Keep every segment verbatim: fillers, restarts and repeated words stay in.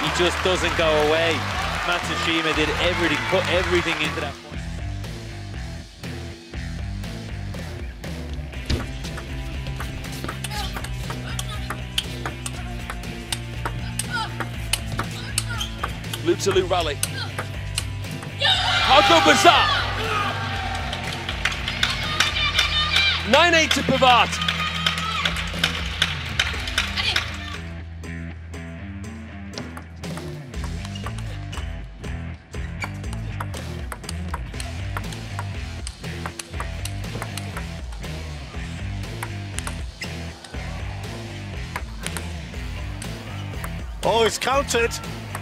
he just doesn't go away. Matsushima did everything, put everything into that point. Loop to loop rally. How good was that? nine eight to Pavard. Oh, it's counted.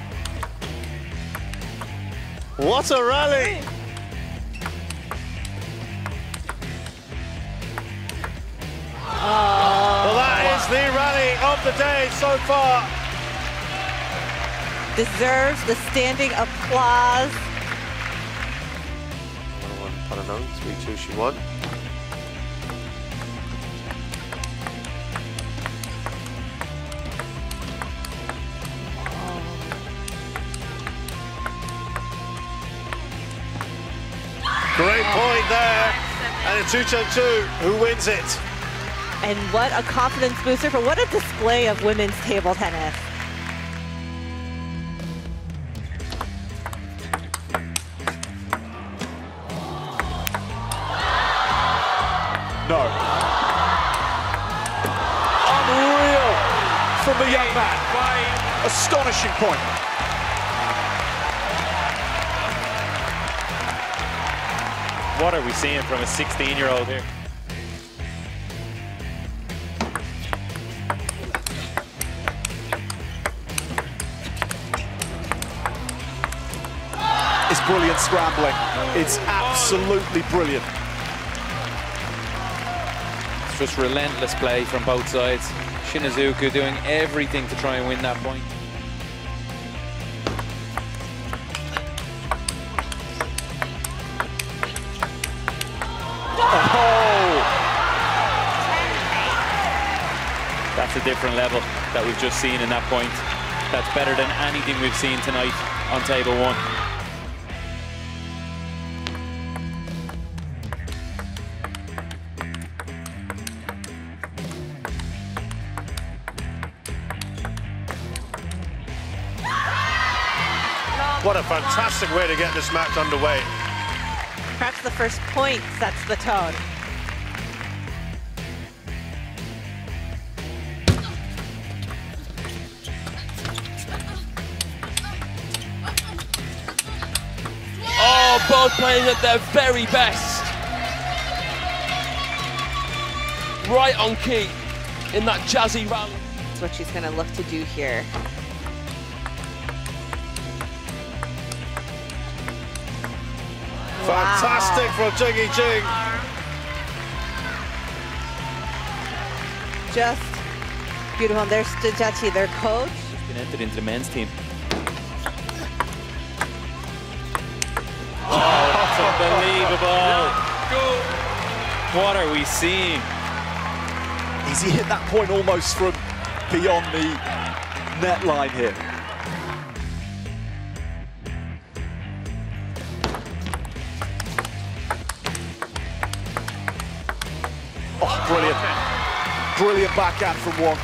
What a rally! Oh, well, that wow. is the rally of the day so far. Deserves the standing applause. I don't know, three two she won. Great point there, and it's Chen Zhu who wins it. And what a confidence booster for what a display of women's table tennis. No. Unreal from the young man. Astonishing point. What are we seeing from a sixteen-year-old here? It's brilliant scrambling. It's absolutely brilliant. It's just relentless play from both sides. Shinazuka doing everything to try and win that point. That's a different level that we've just seen in that point. That's better than anything we've seen tonight on table one. What a fantastic way to get this match underway. Perhaps the first point sets the tone. Oh, both playing at their very best. Right on key in that jazzy rally. That's what she's going to look to do here. Fantastic Wow. from Zheng Yijing. Just beautiful. And there's Stajachi, their coach. She's been entered into the men's team. Oh, that's unbelievable. What are we seeing? He's hit that point almost from beyond the net line here. Oh, brilliant. Brilliant backhand from Wong.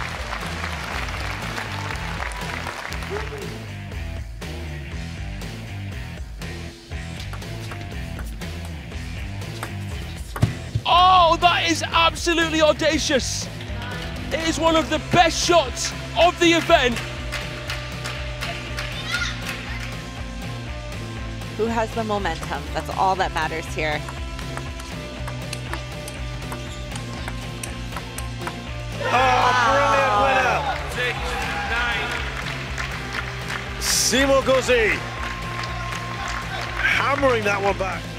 Oh, that is absolutely audacious. It is one of the best shots of the event. Who has the momentum? That's all that matters here. Oh, wow. Brilliant winner. Simo Guzzi hammering that one back.